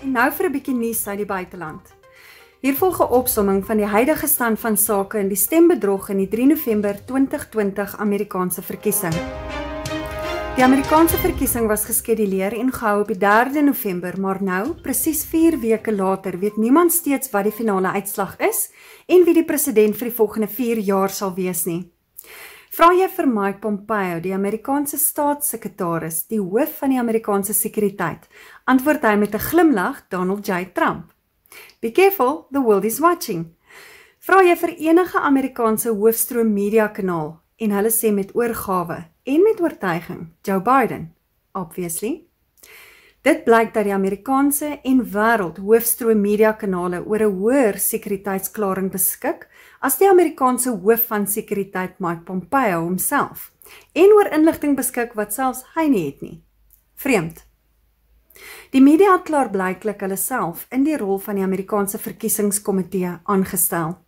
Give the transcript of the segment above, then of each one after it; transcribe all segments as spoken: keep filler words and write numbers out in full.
En nou vir 'n bietjie nuus uit die buiteland. Hier volg 'n opsomming van die huidige stand van sake in die stembedrog in die drie November twintig twintig Amerikaanse verkiesing. Die Amerikaanse verkiesing was geskeduleer en gehou op die derde November, maar nou, presies vier weke later, weet niemand steeds wat die finale uitslag is en wie die president vir die volgende vier jaar sal wees nie. Vra jy vir Mike Pompeo, die Amerikaanse staatssekretaris, die hoof van die Amerikaanse sekuriteit, antwoord hy met 'n glimlag Donald J. Trump. Be careful, the world is watching. Vra jy vir enige Amerikaanse hoofstroom media kanaal en hulle sê met oorgawe en met oortuiging, Joe Biden, obviously. Dit blyk dat die Amerikaanse en wêreld hoofstroom media kanale oor 'n hoër sekuriteitsklaring beskik as die Amerikaanse hoof van sekuriteit Mike Pompeo homself en oor inligting beskik wat selfs hy nie het nie. Vreemd. Die media het klaarblyklik hulle self in die rol van die Amerikaanse verkiesingskomitee aangestel.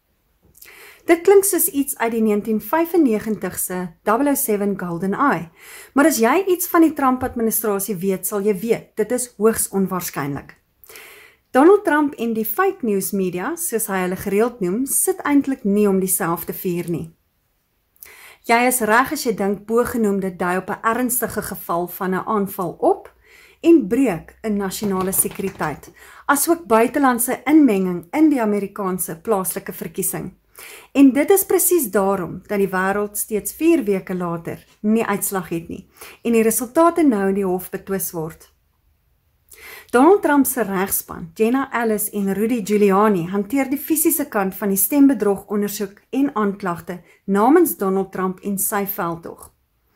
Dit klink soos iets uit die negentien vyfennegentig se double oh seven Golden Eye, maar as jy iets van die Trump-administrasie weet, sal jy weet, dit is hoogs onwaarskynlik. Donald Trump en die fake news media, soos hy hulle gereeld noem, sit eintlik nie om dieselfde vuur nie. Jy is reg as jy dink bogenoemde dui op 'n ernstige geval van 'n aanval op en breek in nasionale sekuriteit, asook buitelandse inmenging in die Amerikaanse plaaslike verkiesing. En dit is presies daarom dat die wêreld steeds vier weke later nie uitslag het nie en die resultate nou in die hof betwis word. Donald Trump se regspan, Jenna Ellis en Rudy Giuliani, hanteer die fisiese kant van die stembedrog ondersoek en aanklagte namens Donald Trump en sy veldtog.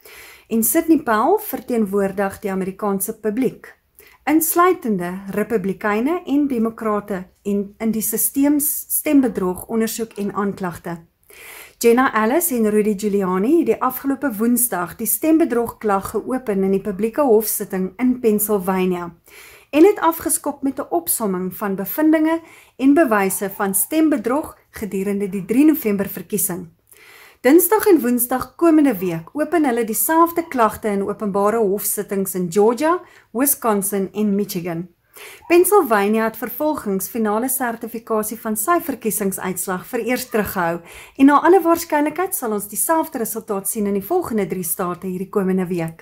En Sidney Powell verteenwoordig die Amerikaanse publiek, insluitende Republikeine en Demokrate en in die systeems stembedrog ondersoek en aanklagte. Jenna Ellis en Rudy Giuliani het die afgelope Woensdag die stembedrog klag geopen in die publieke hofsitting in Pennsylvania en het afgeskop met 'n opsomming van bevindinge en bewyse van stembedrog gedurende die drie November verkiesing. Dinsdag en Woensdag komende week open hulle dieselfde klagte in openbare hofsittings in Georgia, Wisconsin en Michigan. Pennsylvania het vervolgens finale sertifikasie van sy verkiesingsuitslag vereers teruggehou en na alle waarskynlikheid sal ons dieselfde resultaat sien in die volgende drie state hierdie komende week.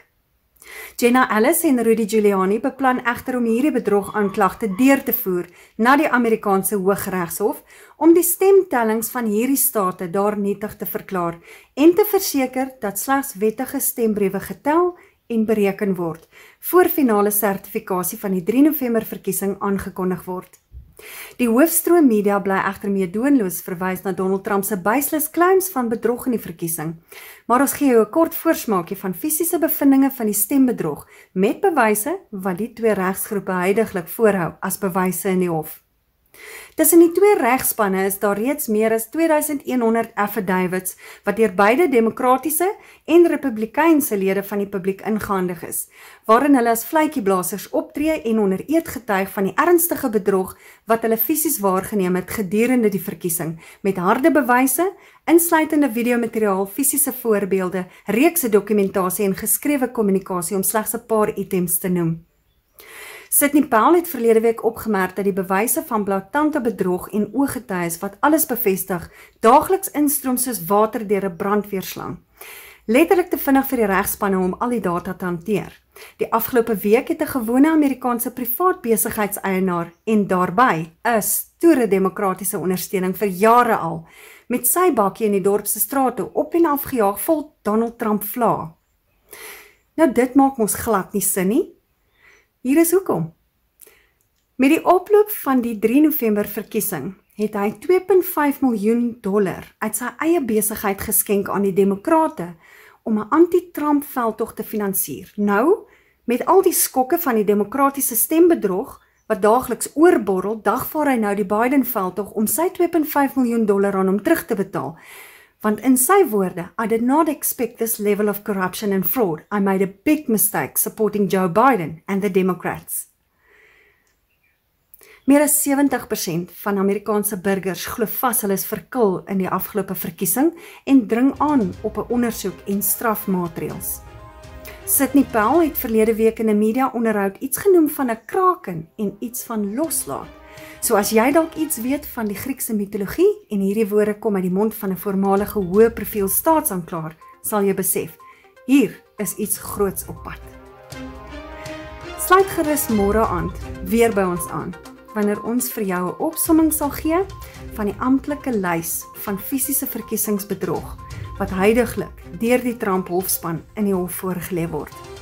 Jenna Ellis en Rudy Giuliani beplan egter om hierdie bedrogaanklagte deur te voer na die Amerikaanse Hooggeregshof om die stemtellings van hierdie state daar nietig te verklaar en te verseker dat slegs wettige stembriewe getel en bereken word voor finale sertifikasie van die drie November verkiesing aangekondig word. Die hoofstroom media bly egter meedoenloos verwys na Donald Trump se baseless claims van bedrog in die verkiesing, maar ons gee jou 'n kort voorsmaakie van fisiese bevindinge van die stembedrog met bewyse wat die twee regsgroepe huidiglik voorhou as bewyse in die hof. Tussen die twee regspanne is daar reeds meer as twee duisend honderd affidavits wat deur beide demokratiese en republikeinse lede van die publiek ingehandig is, waarin hulle as vletjieblassers optree en onder eed getuig van die ernstige bedrog wat hulle fisies waargeneem het gedurende die verkiesing, met harde bewyse, insluitende videomateriaal, fisiese voorbeelde, reekse dokumentasie en geskrewe kommunikasie om slegs 'n paar items te noem. Sidney Powell het verlede week opgemerk dat die bewyse van blaatante bedrog en ooggetuies wat alles bevestig, daagliks instroom soos water deur 'n brandweerslang. Letterlik te vinnig vir die regspanne om al die data te hanteer. Die afgelope week het 'n gewone Amerikaanse privaat besigheidseienaar en daarbey 'n stoere demokratiese ondersteuning vir jare al, met sy bakkie in die dorp se strate op en af gejaag vol Donald Trump vla. Nou dit maak mos glad nie sin nie. Hier is hoekom. Met die oploop van die drie November verkiesing het hy twee komma vyf miljoen dollar uit sy eie besigheid geskenk aan die Demokrate om 'n anti-Trump veldtog te finansier. Nou, met al die skokke van die demokratiese stembedrog wat daagliks oorborrel, dagvaar hy nou die Biden veldtog om sy twee komma vyf miljoen dollar aan hom terug te betaal. Want in sy woorde, I did not expect this level of corruption and fraud. I made a big mistake supporting Joe Biden and the Democrats. Meer as sewentig persent van Amerikaanse burgers glo vas hulle is verkil in die afgelope verkiesing en dring aan op 'n ondersoek en strafmaatreëls. Sidney Powell het verlede week in 'n media-onderhoud iets genoem van 'n kraken en iets van loslaat. So as jy dalk iets weet van die Griekse mitologie en hierdie woorde kom uit die mond van 'n voormalige hoë profiel staatsaanklaer, sal jy besef, hier is iets groots op pad. Sluit gerus môre aand weer by ons aan, wanneer ons vir jou 'n opsomming sal gee van die amptelike lys van fisiese verkiesingsbedrog wat huidiglik deur die Trump hofspan in die hof voorgelê word.